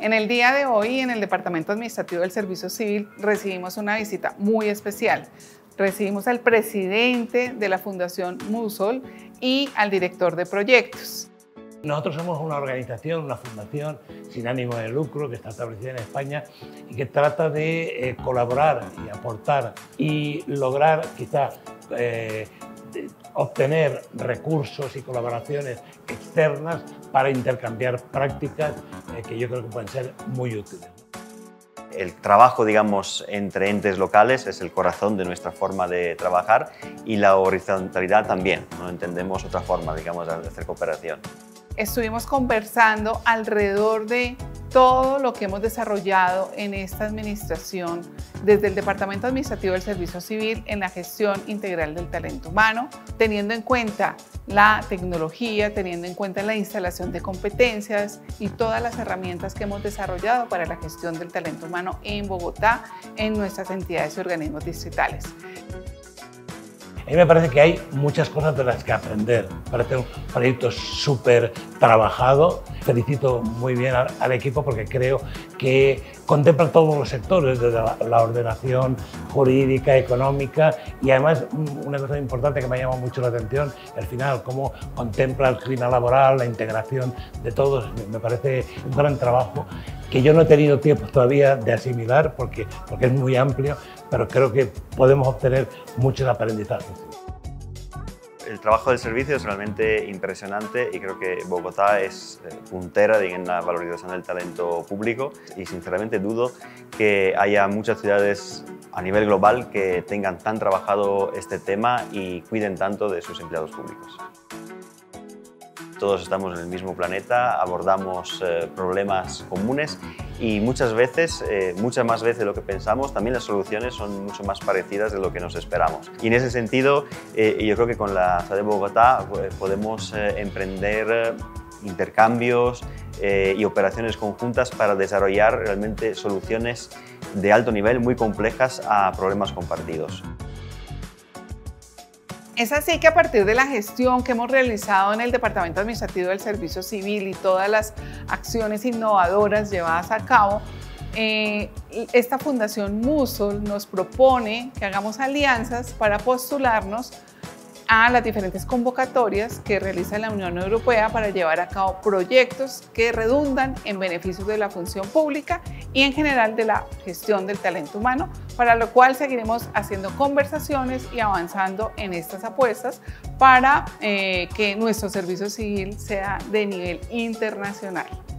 En el día de hoy, en el Departamento Administrativo del Servicio Civil, recibimos una visita muy especial. Recibimos al presidente de la Fundación Musol y al director de proyectos. Nosotros somos una organización, una fundación sin ánimo de lucro que está establecida en España y que trata de colaborar y aportar y lograr quizás obtener recursos y colaboraciones externas para intercambiar prácticas que yo creo que pueden ser muy útiles. El trabajo, digamos, entre entes locales es el corazón de nuestra forma de trabajar y la horizontalidad también. No entendemos otra forma, digamos, de hacer cooperación. Estuvimos conversando alrededor de todo lo que hemos desarrollado en esta administración desde el Departamento Administrativo del Servicio Civil en la gestión integral del talento humano, teniendo en cuenta la tecnología, teniendo en cuenta la instalación de competencias y todas las herramientas que hemos desarrollado para la gestión del talento humano en Bogotá, en nuestras entidades y organismos distritales. A mí me parece que hay muchas cosas de las que aprender. Parece un proyecto súper trabajado. Felicito muy bien al equipo porque creo que contempla todos los sectores, desde la ordenación jurídica, económica y además una cosa importante que me llama mucho la atención, al final, cómo contempla el clima laboral, la integración de todos. Me parece un gran trabajo que yo no he tenido tiempo todavía de asimilar porque es muy amplio, pero creo que podemos obtener muchos aprendizajes. El trabajo del servicio es realmente impresionante y creo que Bogotá es puntera en la valorización del talento público y sinceramente dudo que haya muchas ciudades a nivel global que tengan tan trabajado este tema y cuiden tanto de sus empleados públicos. Todos estamos en el mismo planeta, abordamos problemas comunes y muchas veces, muchas más veces de lo que pensamos, también las soluciones son mucho más parecidas de lo que nos esperamos. Y en ese sentido, yo creo que con la ciudad de Bogotá podemos emprender intercambios y operaciones conjuntas para desarrollar realmente soluciones de alto nivel muy complejas a problemas compartidos. Es así que a partir de la gestión que hemos realizado en el Departamento Administrativo del Servicio Civil y todas las acciones innovadoras llevadas a cabo, esta Fundación Musol nos propone que hagamos alianzas para postularnos a las diferentes convocatorias que realiza la Unión Europea para llevar a cabo proyectos que redundan en beneficio de la función pública y en general de la gestión del talento humano, para lo cual seguiremos haciendo conversaciones y avanzando en estas apuestas para que nuestro servicio civil sea de nivel internacional.